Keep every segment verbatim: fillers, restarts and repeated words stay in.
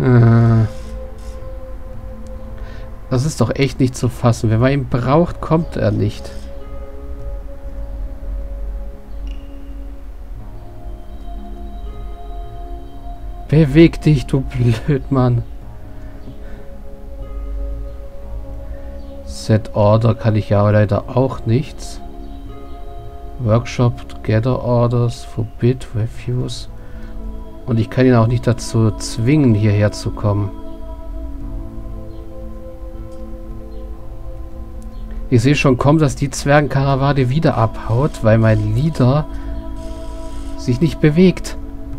Äh. Das ist doch echt nicht zu fassen. Wenn man ihn braucht, kommt er nicht. Beweg dich, du Blödmann. Set Order kann ich ja leider auch nichts. Workshop, Gather Orders, Forbid, Refuse. Und ich kann ihn auch nicht dazu zwingen, hierher zu kommen. Ich sehe schon kommen, dass die Zwergenkarawane wieder abhaut, weil mein Leader sich nicht bewegt.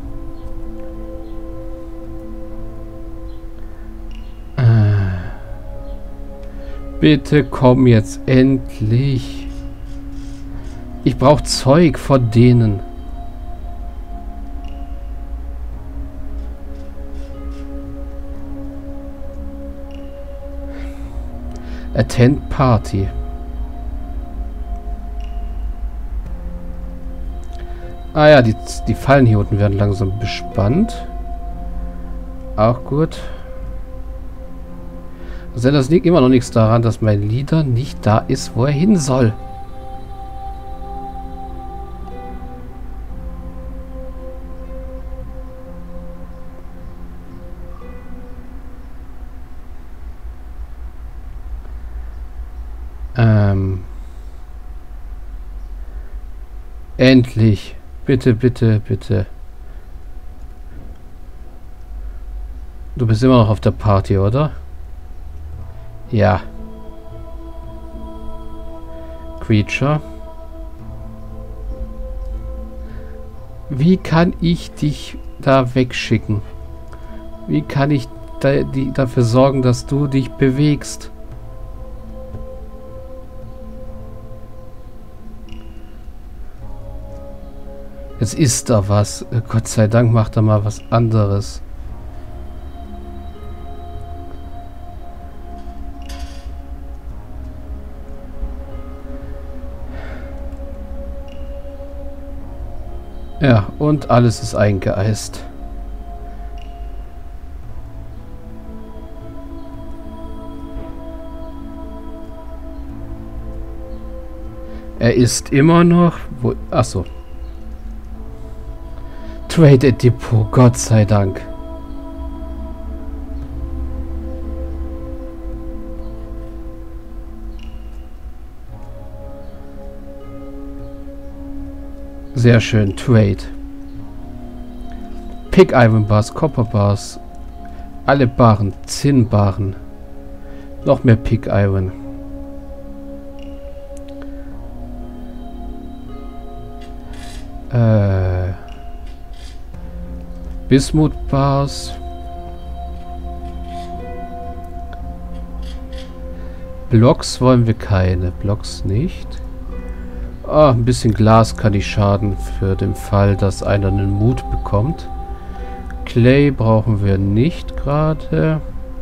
Bitte komm jetzt endlich. Ich brauche Zeug von denen. Attend Party. Ah ja, die, die Fallen hier unten werden langsam bespannt. Auch gut. Also das liegt immer noch nichts daran, dass mein Leader nicht da ist, wo er hin soll. Ähm. Endlich. Bitte, bitte, bitte. Du bist immer noch auf der Party, oder? Ja. Creature. Wie kann ich dich da wegschicken? Wie kann ich da, die, dafür sorgen, dass du dich bewegst? Jetzt ist da was. Gott sei Dank macht er mal was anderes. Ja, und alles ist eingeeist. Er ist immer noch... Wo, achso. Trade at Depot, Gott sei Dank. Sehr schön, Trade. Pick Iron Bars, Copper Bars, alle Barren, Zinnbarren. Noch mehr Pick Iron. Äh... Bismuth Bars. Blocks wollen wir keine. Blocks nicht. Ah, ein bisschen Glas kann ich schaden für den Fall, dass einer einen Mut bekommt. Clay brauchen wir nicht gerade.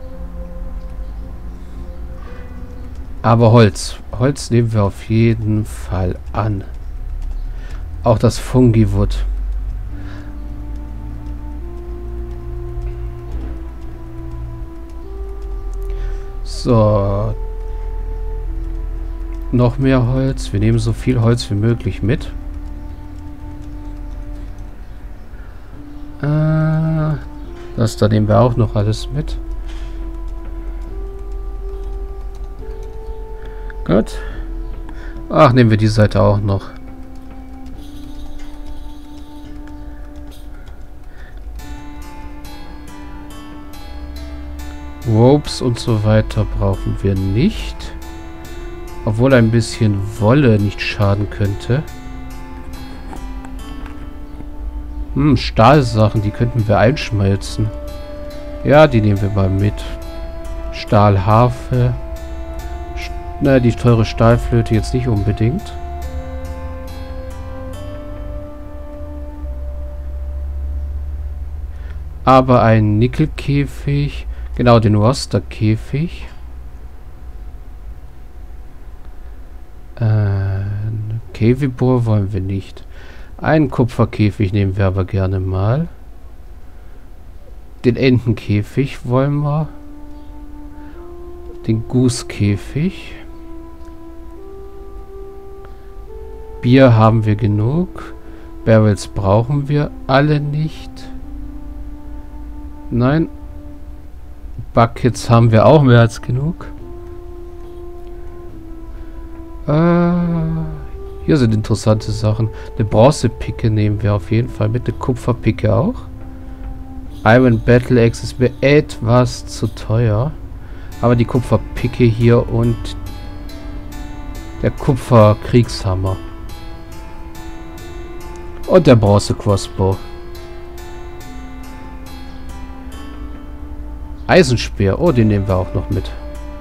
Aber Holz. Holz nehmen wir auf jeden Fall an. Auch das Fungiwood. So. Noch mehr Holz. Wir nehmen so viel Holz wie möglich mit. Äh, das da nehmen wir auch noch alles mit. Gut. Ach, nehmen wir die Seite auch noch. Ropes und so weiter brauchen wir nicht. Obwohl ein bisschen Wolle nicht schaden könnte. Hm, Stahlsachen, die könnten wir einschmelzen. Ja, die nehmen wir mal mit. Stahlharfe. Na, die teure Stahlflöte jetzt nicht unbedingt. Aber ein Nickelkäfig. Genau, den Roster-Käfig. Äh, Käfigbohr wollen wir nicht. Einen Kupferkäfig nehmen wir aber gerne mal. Den Entenkäfig wollen wir. Den Goose-Käfig. Bier haben wir genug. Barrels brauchen wir alle nicht. Nein. Buckets haben wir auch mehr als genug. Äh, hier sind interessante Sachen. Eine Bronzepicke nehmen wir auf jeden Fall mit. Eine Kupferpicke auch. Iron Battle Axe ist mir etwas zu teuer. Aber die Kupferpicke hier und der Kupferkriegshammer. Und der Bronze Crossbow. Eisenspeer. Oh, den nehmen wir auch noch mit.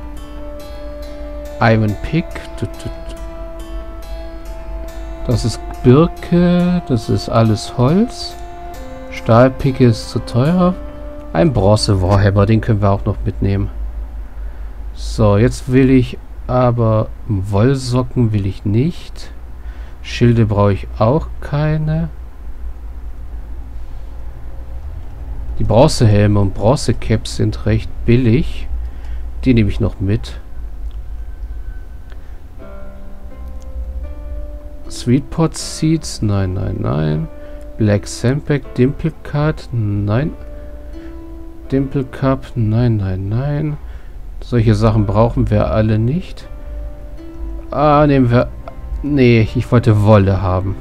Iron Pick. Das ist Birke. Das ist alles Holz. Stahlpicke ist zu teuer. Ein Bronze Warhammer. Den können wir auch noch mitnehmen. So, jetzt will ich aber Wollsocken will ich nicht. Schilde brauche ich auch keine. Die Bronzehelme und Bronzecaps sind recht billig. Die nehme ich noch mit. Sweetpot Seeds, nein, nein, nein. Black Sandbag, Dimple Card, nein. Dimple Cup, nein, nein, nein. Solche Sachen brauchen wir alle nicht. Ah, nehmen wir... Nee, ich wollte Wolle haben.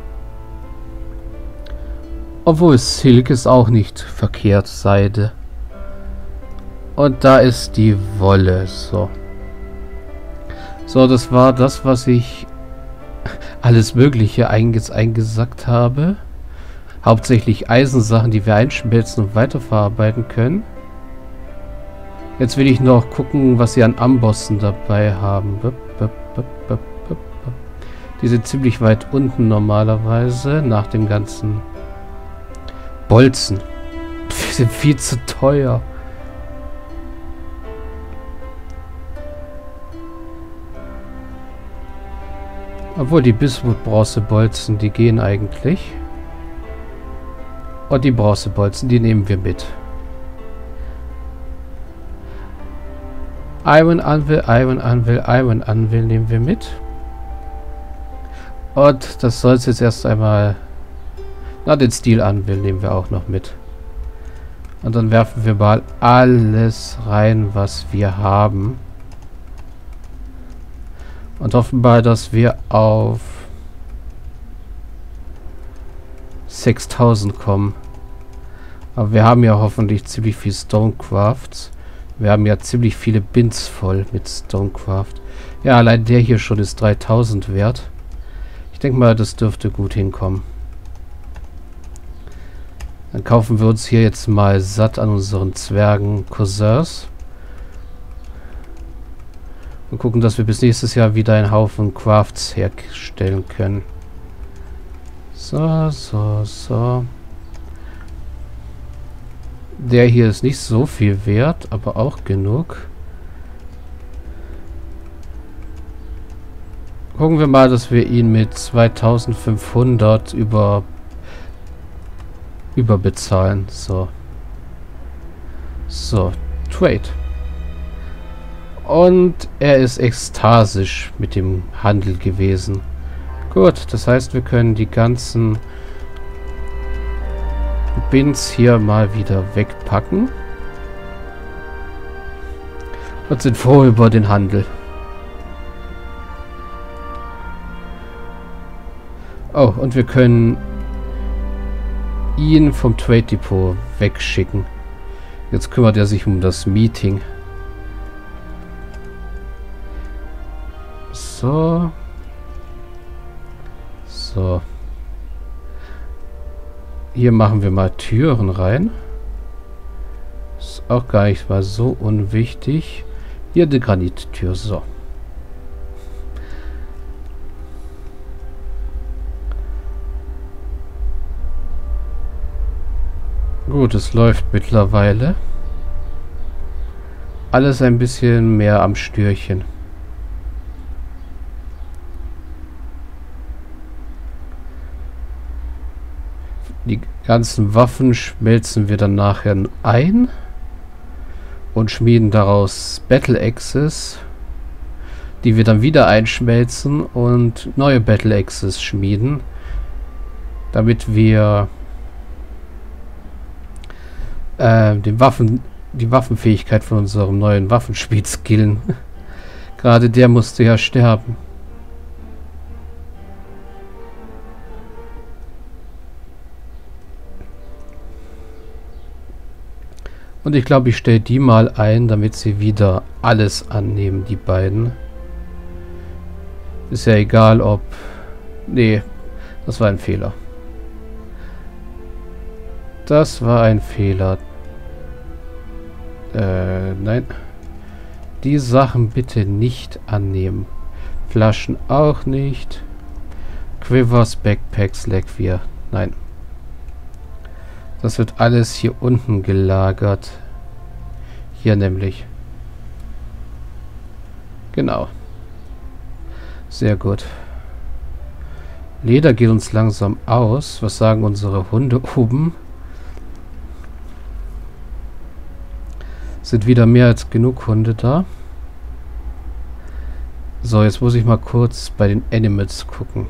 Obwohl Silk ist auch nicht verkehrt, Seide. Und da ist die Wolle, so. So, das war das, was ich alles Mögliche einges eingesackt habe. Hauptsächlich Eisensachen, die wir einschmelzen und weiterverarbeiten können. Jetzt will ich noch gucken, was sie an Ambossen dabei haben. Die sind ziemlich weit unten normalerweise, nach dem ganzen Bolzen. Die sind viel zu teuer. Obwohl die Bismuth-Bronzebolzen, die gehen eigentlich. Und die Bronzebolzen, die nehmen wir mit. Iron Anvil, Iron Anvil, Iron Anvil nehmen wir mit. Und das soll es jetzt erst einmal... Na, den Steel Anvil nehmen wir auch noch mit. Und dann werfen wir mal alles rein, was wir haben. Und hoffen mal, dass wir auf sechstausend kommen. Aber wir haben ja hoffentlich ziemlich viel Stonecrafts. Wir haben ja ziemlich viele Bins voll mit Stonecraft. Ja, allein der hier schon ist dreitausend wert. Ich denke mal, das dürfte gut hinkommen. Dann kaufen wir uns hier jetzt mal satt an unseren Zwergen-Cousins. Und gucken, dass wir bis nächstes Jahr wieder einen Haufen Crafts herstellen können. So, so, so. Der hier ist nicht so viel wert, aber auch genug. Gucken wir mal, dass wir ihn mit zweitausendfünfhundert über überbezahlen. So. So, Trade. Und er ist ekstasisch mit dem Handel gewesen. Gut, das heißt, wir können die ganzen Bins hier mal wieder wegpacken. Und sind froh über den Handel. Oh, und wir können ihn vom Trade Depot wegschicken. Jetzt kümmert er sich um das Meeting. So. So. Hier machen wir mal Türen rein. Ist auch gar nicht mal so unwichtig. Hier eine Granittür. So. Gut, es läuft mittlerweile. Alles ein bisschen mehr am Stürchen. Die ganzen Waffen schmelzen wir dann nachher ein und schmieden daraus Battle Axes, die wir dann wieder einschmelzen und neue Battle Axes schmieden, damit wir äh, den Waffen, die Waffenfähigkeit von unserem neuen Waffenschmied skillen. Gerade der musste ja sterben. Und ich glaube, ich stelle die mal ein, damit sie wieder alles annehmen, die beiden. Ist ja egal, ob... Nee, das war ein Fehler. Das war ein Fehler. Äh, nein. Die Sachen bitte nicht annehmen. Flaschen auch nicht. Quivers, Backpacks, Leckvier. Nein. Das wird alles hier unten gelagert. Hier nämlich. Genau. Sehr gut. Leder geht uns langsam aus. Was sagen unsere Hunde oben? Sind wieder mehr als genug Hunde da. So, jetzt muss ich mal kurz bei den Animals gucken.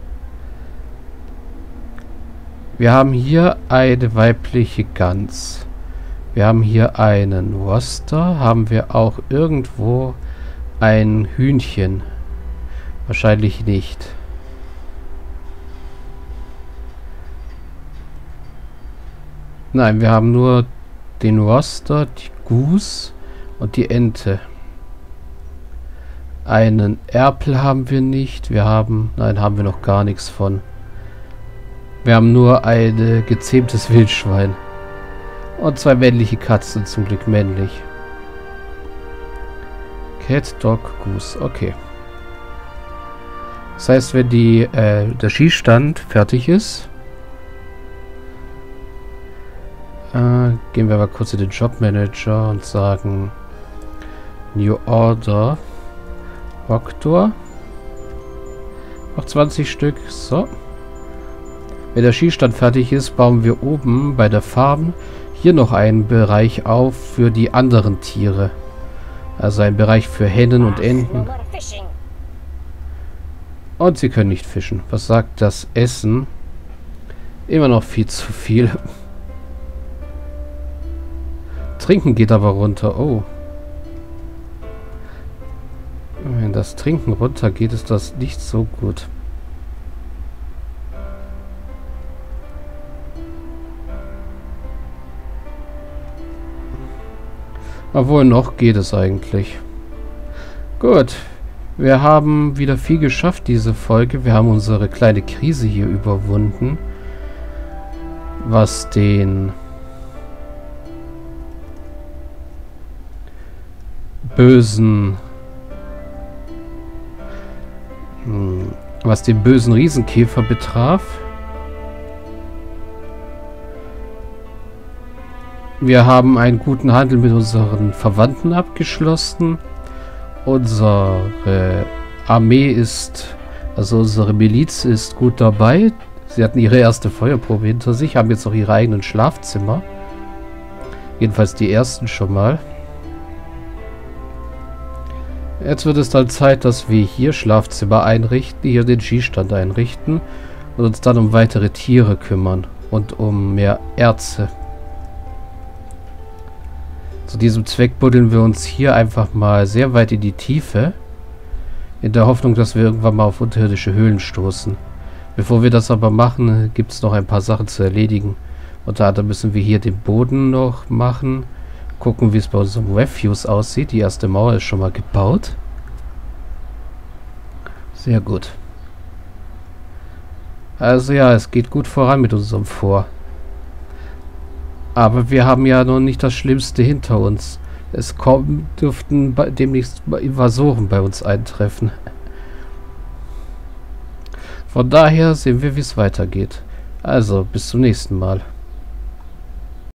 Wir haben hier eine weibliche Gans. Wir haben hier einen Worcester. Haben wir auch irgendwo ein Hühnchen? Wahrscheinlich nicht. Nein, wir haben nur den Worcester, die Goose und die Ente. Einen Erpel haben wir nicht. Wir haben... Nein, haben wir noch gar nichts von. Wir haben nur ein gezähmtes Wildschwein. Und zwei männliche Katzen, zum Glück männlich. Cat, Dog, Goose. Okay. Das heißt, wenn die, äh, der Schießstand fertig ist, äh, gehen wir mal kurz in den Jobmanager und sagen New Order. Oktor. Noch zwanzig Stück. So. Wenn der Schießstand fertig ist, bauen wir oben bei der Farm hier noch einen Bereich auf für die anderen Tiere. Also ein Bereich für Hennen und Enten. Und sie können nicht fischen. Was sagt das Essen? Immer noch viel zu viel. Trinken geht aber runter. Oh. Wenn das Trinken runter geht, ist das nicht so gut. Obwohl, noch geht es eigentlich. Gut. Wir haben wieder viel geschafft, diese Folge. Wir haben unsere kleine Krise hier überwunden. Was den bösen... Hm, was den bösen Riesenkäfer betraf. Wir haben einen guten Handel mit unseren Verwandten abgeschlossen. Unsere Armee ist, also unsere Miliz ist gut dabei. Sie hatten ihre erste Feuerprobe hinter sich, haben jetzt auch ihre eigenen Schlafzimmer. Jedenfalls die ersten schon mal. Jetzt wird es dann Zeit, dass wir hier Schlafzimmer einrichten, hier den Schießstand einrichten und uns dann um weitere Tiere kümmern und um mehr Erze. Zu diesem Zweck buddeln wir uns hier einfach mal sehr weit in die Tiefe, in der Hoffnung, dass wir irgendwann mal auf unterirdische Höhlen stoßen. Bevor wir das aber machen, gibt es noch ein paar Sachen zu erledigen. Unter anderem müssen wir hier den Boden noch machen, gucken, wie es bei unserem Refuse aussieht. Die erste Mauer ist schon mal gebaut. Sehr gut. Also ja, es geht gut voran mit unserem Vor. Aber wir haben ja noch nicht das Schlimmste hinter uns. Es kommen, dürften demnächst Invasoren bei uns eintreffen. Von daher sehen wir, wie es weitergeht. Also, bis zum nächsten Mal.